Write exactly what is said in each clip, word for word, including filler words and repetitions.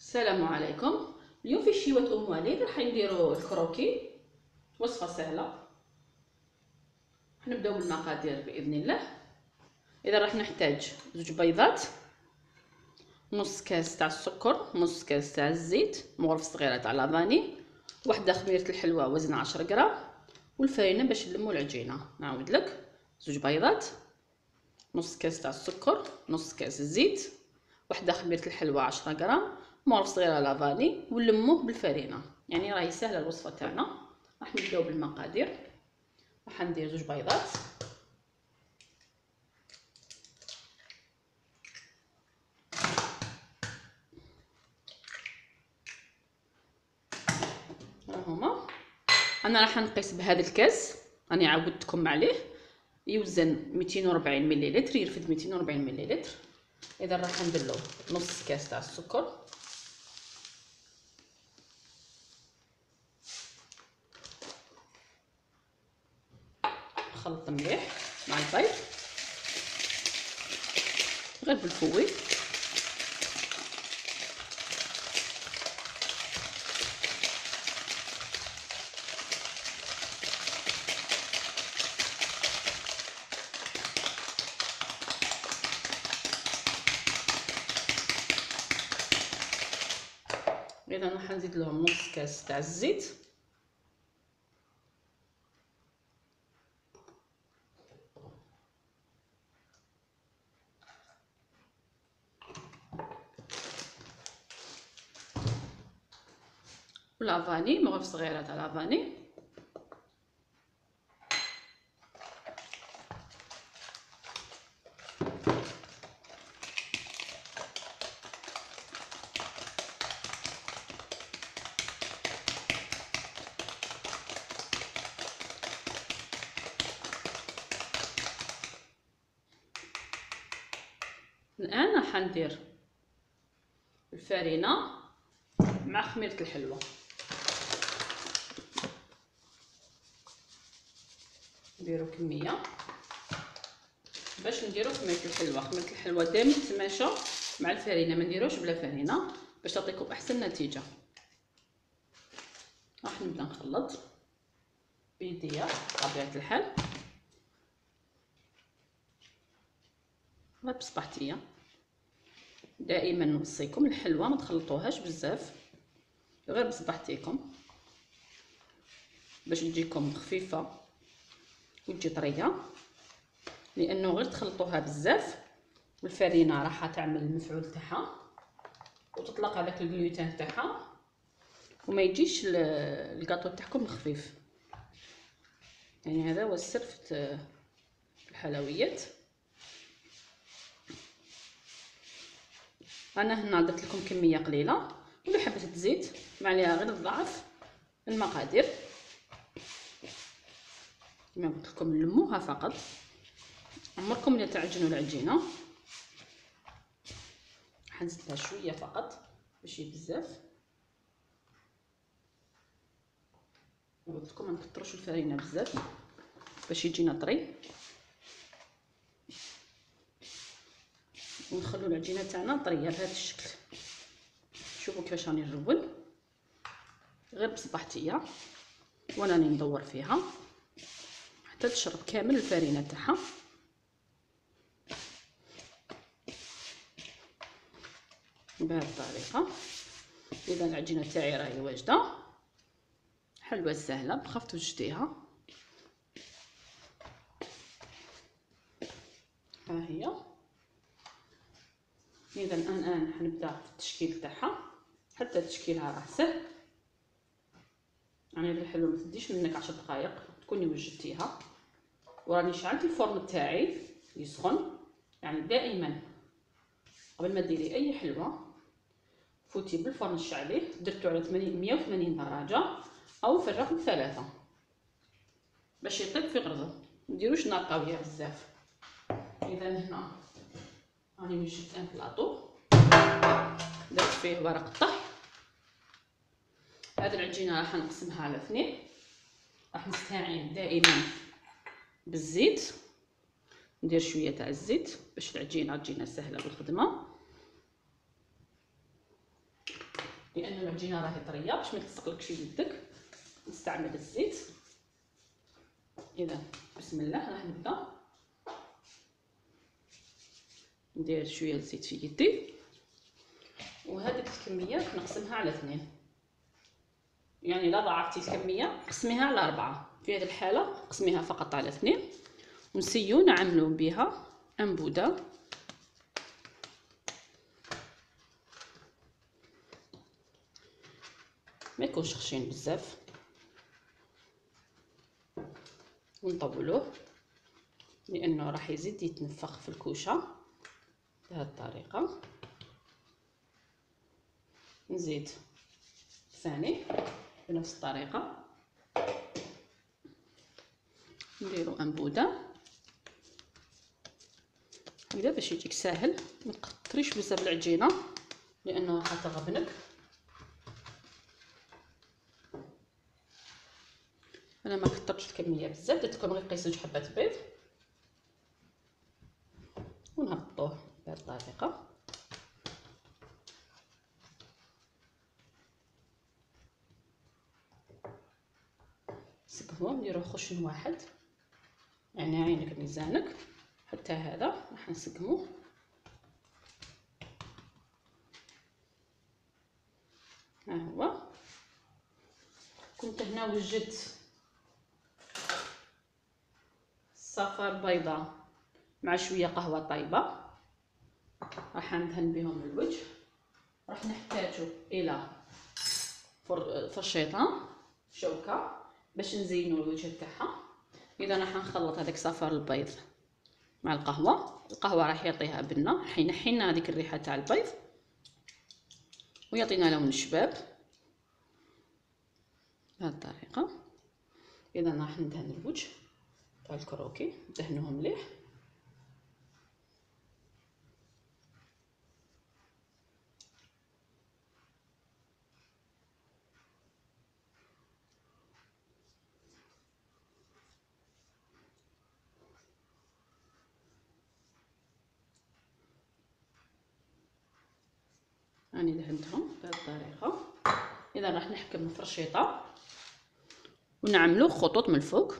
السلام عليكم. اليوم في شيوة ام وليد راح نديرو الكروكي، وصفه سهله. راح نبداو بالمقادير باذن الله. اذا راح نحتاج زوج بيضات، نص كاس تاع السكر، نص كاس تاع الزيت، مغرفه صغيره تاع لافاني، واحده خميره الحلوى وزنها عشرة غرام، والفرينه باش نلمو العجينه. نعاود لك: زوج بيضات، نص كاس تاع السكر، نص كاس الزيت، وحده خميره الحلوى عشرة غرام، مغرفه صغيره لافاني، ونلموه بالفرينه. يعني راهي سهله الوصفه تاعنا. راح نبداو بالمقادير. راح ندير زوج بيضات، هما انا راح نقيس بهذا الكاس، راني عودتكم عليه، يوزن مئتين وأربعين مليلتر، يرفد مئتين وأربعين مليلتر. اذا راح ندير له نص كاس تاع السكر، نخلط مليح مع البيض غير بالفوي. اذا راح نزيد لهم نص كاس تاع الزيت، ولافاني، مغرفه صغيره تاع لافاني، الان راح ندير الفرينه مع خميره الحلوى. نديرو كميه باش نديرو خميره الحلوى. خميره الحلوى دائما تتماشى مع الفرينه، ما نديروش بلا فرينه باش تعطيكم احسن نتيجه. راح نبدا نخلط بيديا بطبيعه الحال، غير بصباحتيه. دائما نوصيكم الحلوى ما تخلطوهاش بزاف، غير بصباحتيكم باش تجيكم خفيفه وتجي طريه، لانه غير تخلطوها بزاف والفرينه راح تعمل المفعول تاعها وتطلق هذاك الجلوتين تاعها، وما يجيش الكاطو تاعكم خفيف. يعني هذا هو السر في الحلويات. انا هنا درت لكم كميه قليله، واللي حبت تزيد ما عليها غير تضاعف المقادير. كما قلت لكم لموها فقط، عمركم لا تعجنوا العجينه. حنزيد لها شويه فقط ماشي بزاف. قلت لكم ما نكثروش الفرينه بزاف باش يجينا طري، ونخلو العجينه تاعنا طريه بهذا الشكل. شوفوا كيفاش راني نرول، غير بصباحتيه وانا راني ندور فيها حتى تشرب كامل الفرينه تاعها. بهذه الطريقه. اذا العجينه تاعي راهي واجده، حلوه سهله، بخاف توجديها. ها هي. اذا الان حنبدا في التشكيل تاعها. حتى تشكيلها راه سهل، يعني الحلوه ما تديش منك عشر دقائق تكوني وجدتيها. وراني شعلت الفرن تاعي يسخن، يعني دائما قبل ما ديري اي حلوه فوتي بالفرن الشعلي، درتو على مية وثمانين درجه او في الرقم ثلاثة باش يطيب في غرزه. مديروش نار قويه بزاف. اذا هنا راني وجدت ان بلاطو درت فيه ورق الطهي. هذه العجينه راح نقسمها على اثنين. راح نستعين دائما بالزيت، ندير شويه تاع الزيت باش العجينه تجينا سهله بالخدمه. لان العجينه راهي طريه باش ما تلصقلكش يدك. نستعمل الزيت. اذا بسم الله راح نبدا ندير شويه الزيت في يدي، وهذيك الكميه نقسمها على اثنين، يعني لا ضاعفتي الكميه قسميها على أربعة، في هذه الحاله قسميها فقط على اثنين، ونسيو نعملو بها انبوده. ما يكونش خشين بزاف، ونطولوه لانه راح يزيد يتنفخ في الكوشه بهذه الطريقه. نزيد ثاني بنفس الطريقه، نديرو انبوده هكذا باش يجيك ساهل. ما تكثريش بزاف العجينه لانه راح تغبنك. انا ما كثرتش الكميه بزاف، درت لكم غير قيس جوج حبات بيض، ونهبطوه بهذه الطريقه. نسقموه نديروه خشن واحد، يعني عينك ميزانك. حتى هذا راح نسقموه. ها هو. كنت هنا وجدت صفار بيضاء مع شويه قهوه طيبه، راح ندهن بهم الوجه. راح نحتاجو الى فرشيطه شوكه باش نزينو الوجه تاعها. اذا راح نخلط هذاك صفار البيض مع القهوه. القهوه راح يعطيها بنه، راح ينحي لنا هذيك الريحه تاع البيض ويعطينا لون الشباب بهذه الطريقه. اذا راح ندهن الوجه تاع الكروكي، ندهنوه مليح. راني دهنتهم بهذه الطريقه. اذا راح نحكم الفرشيطه ونعملو خطوط من الفوق.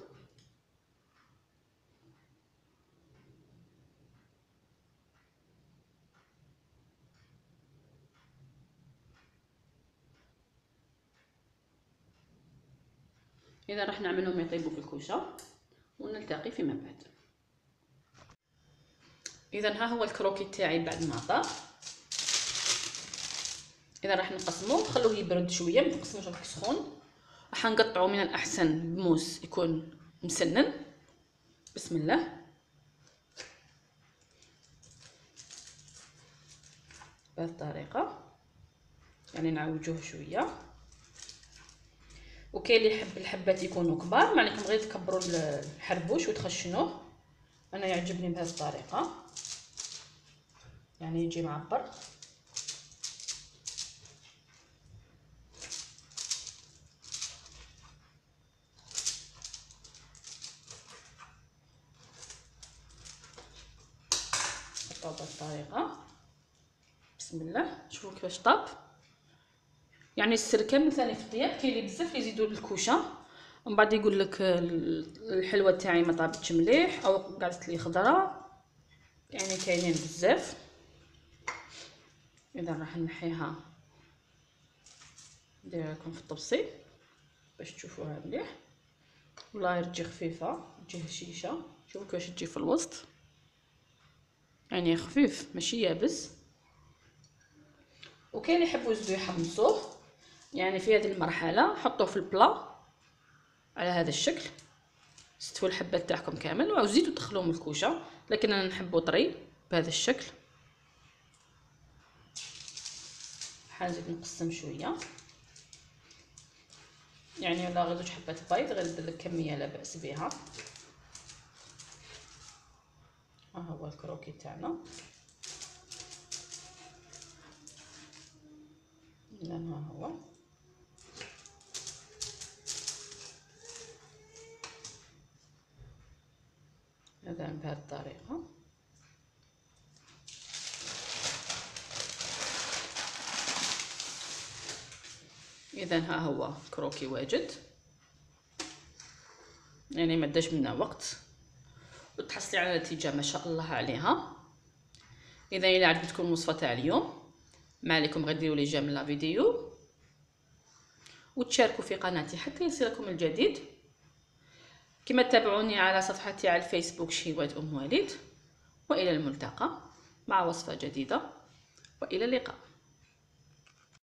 اذا راح نعملهم يطيبوا في الكوشه، ونلتقي فيما بعد. اذا ها هو الكروكي تاعي بعد ما طاب. اذا راح نقسموه، خلوه يبرد شويه، ما تقسموش راك سخون. راح نقطعو من الاحسن بموس يكون مسنن. بسم الله. بهذه الطريقه يعني نعوجوه شويه. وكاين اللي يحب الحبات يكونوا كبار، ما عليكم غير تكبروا الحربوش وتخشنوه. انا يعجبني بهذه الطريقه، يعني يجي معبر. بهذه الطريقه. بسم الله. شوفوا كيفاش طاب. يعني السر كامل ثاني في الطياب. كاين اللي بزاف يزيدوا للكوشه ومن بعد يقول لك الحلوه تاعي ما طابتش مليح او قعدت لي خضراء، يعني كاينين بزاف. اذا راح نحيها نديرها لكم في الطبسي باش تشوفوها مليح. والله تجي خفيفه، تجي هشيشه. شوفوا كيفاش تجي في الوسط، يعني خفيف ماشي يابس. وكاين اللي يحبوا يزيدوا يحمصوه، يعني في هذه المرحله حطوه في البلا على هذا الشكل. استووا الحبات تاعكم كامل وزيدوا تدخلوه من الكوشه، لكن انا نحبه طري بهذا الشكل. حنزيد نقسم شويه، يعني ولا غير زوج حبات بيض، غير ندير لك كميه لا باس بها. ها هو الكروكي تاعنا. اذا ها هو. هذا بهذه الطريقه. اذا ها هو كروكي واجد، يعني ما داش منا وقت، وتحصلي على نتيجه ما شاء الله عليها. اذا الى عجبتكم الوصفه تاع اليوم، ما عليكم غير ديروا لي جيم لا فيديو وتشاركوا في قناتي حتى يصلكم الجديد. كما تتابعوني على صفحتي على الفيسبوك شهيوات ام وليد. والى الملتقى مع وصفه جديده، والى اللقاء.